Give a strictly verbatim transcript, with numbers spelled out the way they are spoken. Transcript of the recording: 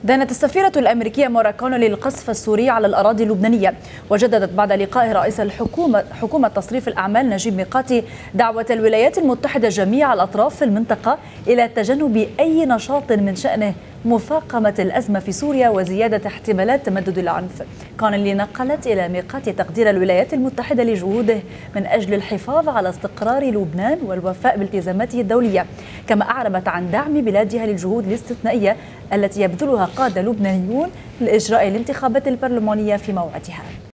دانت السفيرة الأمريكية مارا كونولي القصف السوري على الأراضي اللبنانية، وجددت بعد لقاء رئيس الحكومة حكومة تصريف الأعمال نجيب ميقاتي دعوة الولايات المتحدة جميع الأطراف في المنطقة إلى تجنب أي نشاط من شأنه مفاقمة الأزمة في سوريا وزيادة احتمالات تمدد العنف. كونولي نقلت إلى ميقاتي تقدير الولايات المتحدة لجهوده من أجل الحفاظ على استقرار لبنان والوفاء بالتزاماته الدولية، كما أعربت عن دعم بلادها للجهود الاستثنائية التي يبذلها قادة لبنانيون لإجراء الانتخابات البرلمانية في موعدها.